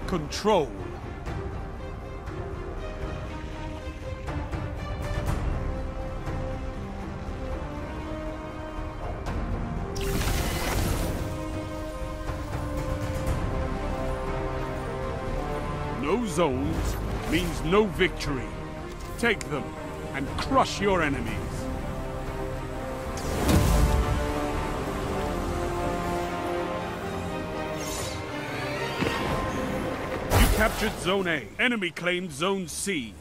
control. No zones means no victory. Take them and crush your enemies. You captured Zone A. Enemy claimed Zone C.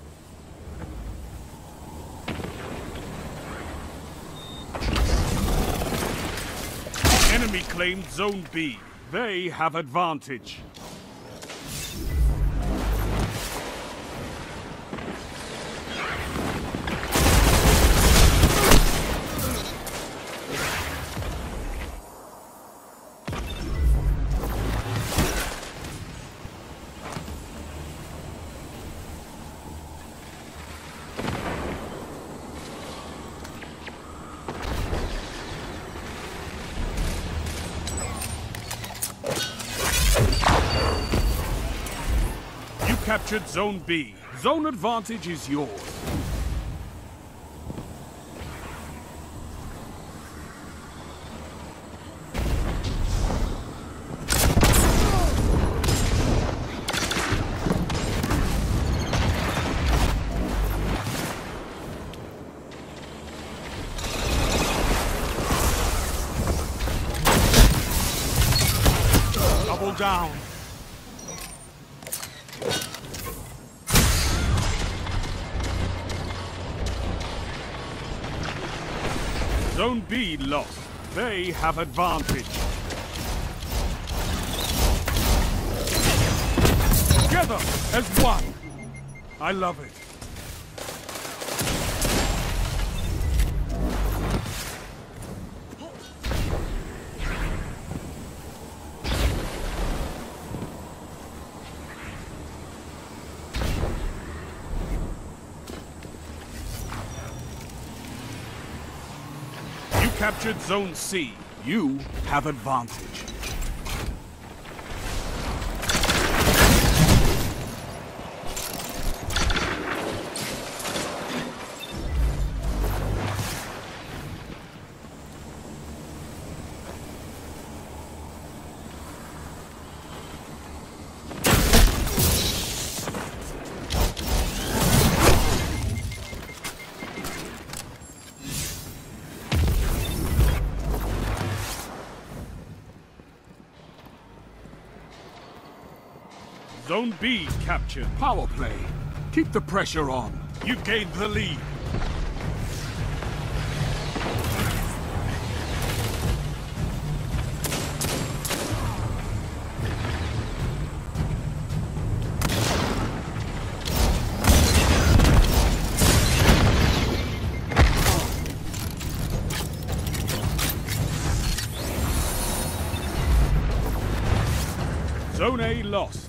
Enemy claimed Zone B. They have advantage. Captured Zone B. Zone advantage is yours. Double down. Zone B lost. They have advantage. Together as one. I love it. Captured Zone C. You have advantage. Zone B captured. Power play. Keep the pressure on. You gained the lead. Zone A lost.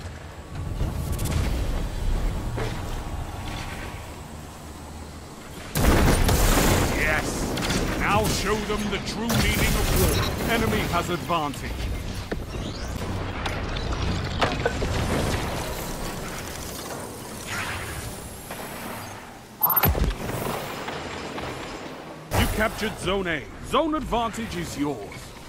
Now show them the true meaning of war. Enemy has advantage. You captured Zone A. Zone advantage is yours.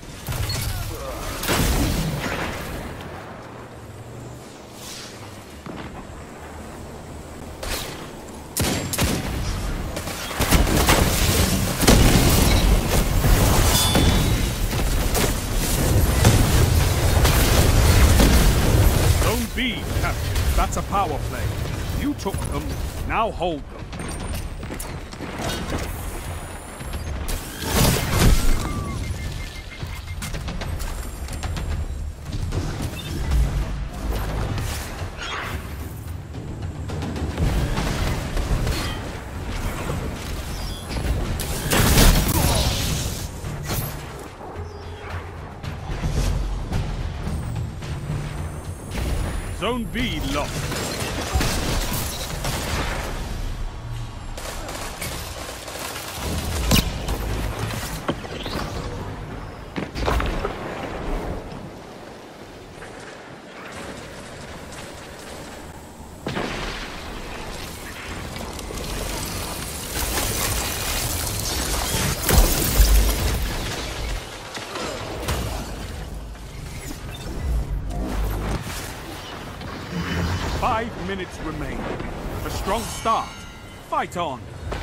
B captured. That's a power play. You took them, now hold them. Zone B lost. 5 minutes remain. A strong start. Fight on.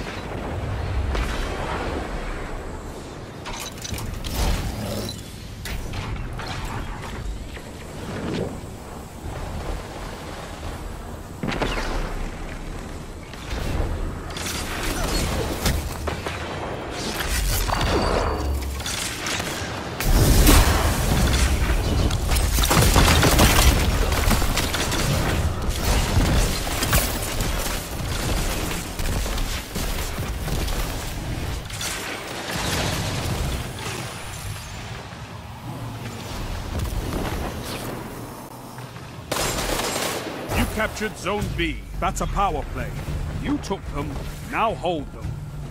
Captured Zone B. That's a power play. You took them, now hold them.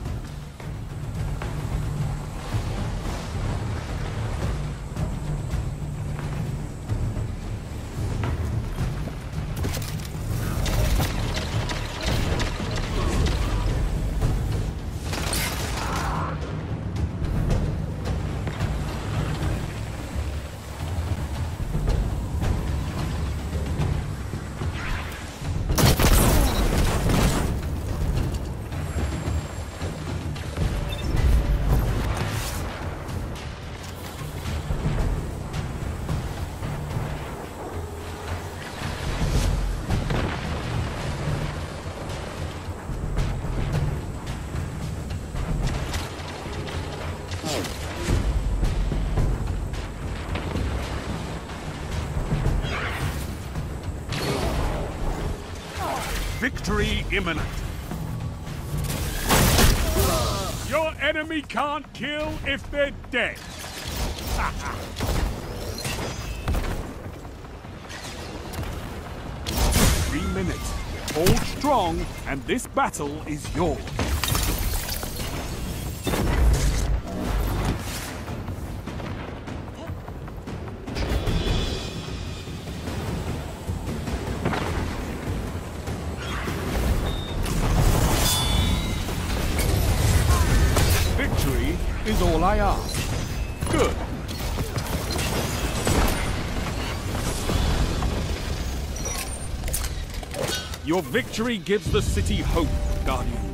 Victory imminent. Your enemy can't kill if they're dead. 3 minutes. Hold strong, and this battle is yours. Is all I ask. Good. Your victory gives the city hope, Guardian.